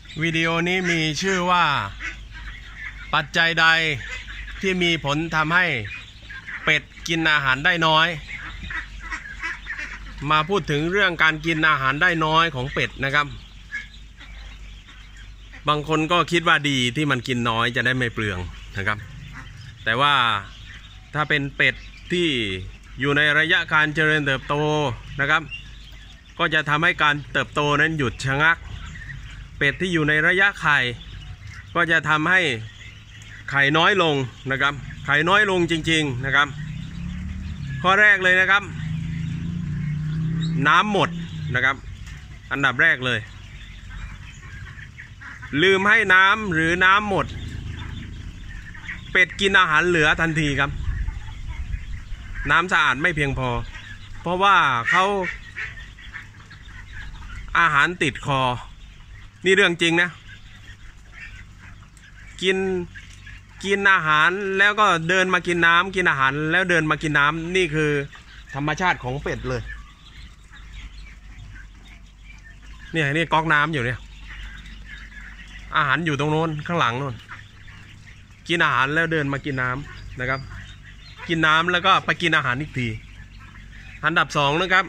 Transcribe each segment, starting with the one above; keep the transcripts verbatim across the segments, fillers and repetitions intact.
วิดีโอนี้มีชื่อว่าปัจจัยใดที่มีผลทำให้เป็ดกินอาหารได้น้อยมาพูดถึงเรื่องการกินอาหารได้น้อยของเป็ดนะครับบางคนก็คิดว่าดีที่มันกินน้อยจะได้ไม่เปลืองนะครับแต่ว่าถ้าเป็นเป็ดที่อยู่ในระยะการเจริญเติบโตนะครับก็จะทำให้การเติบโตนั้นหยุดชะงักเป็ดที่อยู่ในระยะไข่ก็จะทำให้ไข่น้อยลงนะครับไข่น้อยลงจริงๆนะครับข้อแรกเลยนะครับน้ำหมดนะครับอันดับแรกเลยลืมให้น้ำหรือน้ำหมดเป็ดกินอาหารเหลือทันทีครับน้ำสะอาดไม่เพียงพอเพราะว่าเขาอาหารติดคอนี่เรื่องจริงนะกินกินอาหารแล้วก็เดินมากินน้ำกินอาหารแล้วเดินมากินน้ำนี่คือธรรมชาติของเป็ดเลยเนี่ยนี่ก๊อกน้ำอยู่เนี่ยอาหารอยู่ตรงโน้นข้างหลังโน้นกินอาหารแล้วเดินมากินน้ำนะครับกินน้ำแล้วก็ไปกินอาหารอีกทีอันดับสองนะครับ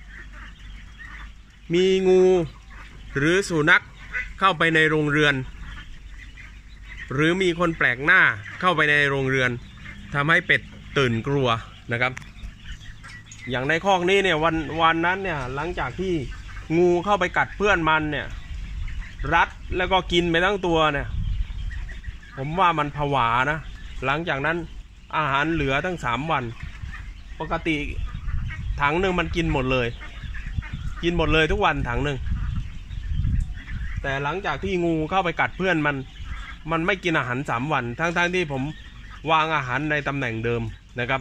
มีงูหรือสุนัขเข้าไปในโรงเรือนหรือมีคนแปลกหน้าเข้าไปในโรงเรือนทำให้เป็ดตื่นกลัวนะครับอย่างในคอกนี้เนี่ยวันวันนั้นเนี่ยหลังจากที่งูเข้าไปกัดเพื่อนมันเนี่ยรัดแล้วก็กินไปทั้งตัวเนี่ยผมว่ามันผวานะหลังจากนั้นอาหารเหลือทั้งสามวันปกติถังหนึ่งมันกินหมดเลยกินหมดเลยทุกวันถังหนึ่งแต่หลังจากที่งูเข้าไปกัดเพื่อนมันมันไม่กินอาหารสามวันทั้งๆ ท, ที่ผมวางอาหารในตำแหน่งเดิมนะครับ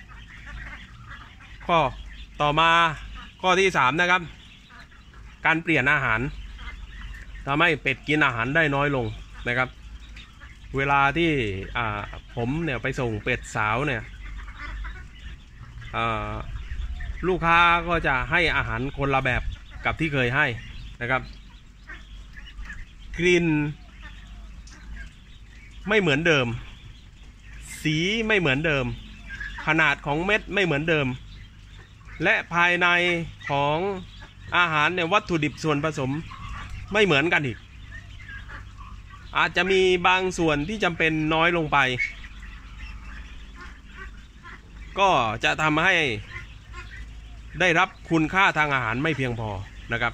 ข้อต่อมาข้อที่สามนะครับการเปลี่ยนอาหารทำให้เป็ดกินอาหารได้น้อยลงนะครับเวลาที่ผมเนี่ยไปส่งเป็ดสาวเนี่ยลูกค้าก็จะให้อาหารคนละแบบกับที่เคยให้นะครับกลิ่นไม่เหมือนเดิมสีไม่เหมือนเดิมขนาดของเม็ดไม่เหมือนเดิมและภายในของอาหารเนี่ยวัตถุดิบส่วนผสมไม่เหมือนกันอีกอาจจะมีบางส่วนที่จำเป็นน้อยลงไปก็จะทำให้ได้รับคุณค่าทางอาหารไม่เพียงพอนะครับ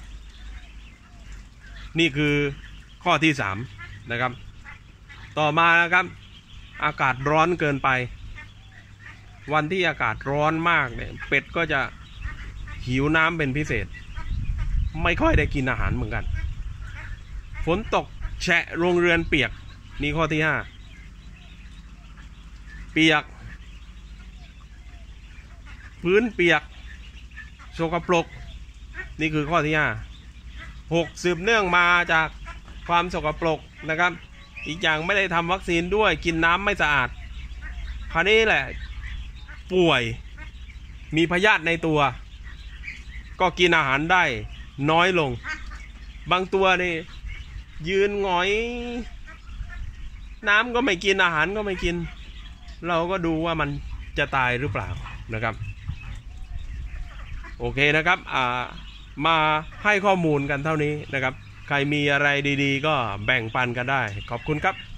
นี่คือข้อที่สามนะครับต่อมานะครับอากาศร้อนเกินไปวันที่อากาศร้อนมากเนี่ยเป็ดก็จะหิวน้ำเป็นพิเศษไม่ค่อยได้กินอาหารเหมือนกันฝนตกแฉะโรงเรือนเปียกนี่ข้อที่ห้าเปียกพื้นเปียกสกปรกนี่คือข้อที่ห้าหกสืบเนื่องมาจากความสกปรกนะครับอีกอย่างไม่ได้ทำวัคซีนด้วยกินน้ำไม่สะอาดคราวนี้แหละป่วยมีพยาธิในตัวก็กินอาหารได้น้อยลงบางตัวนี่ยืนหงอยน้ำก็ไม่กินอาหารก็ไม่กินเราก็ดูว่ามันจะตายหรือเปล่านะครับโอเคนะครับอ่ามาให้ข้อมูลกันเท่านี้นะครับใครมีอะไรดีๆก็แบ่งปันกันได้ขอบคุณครับ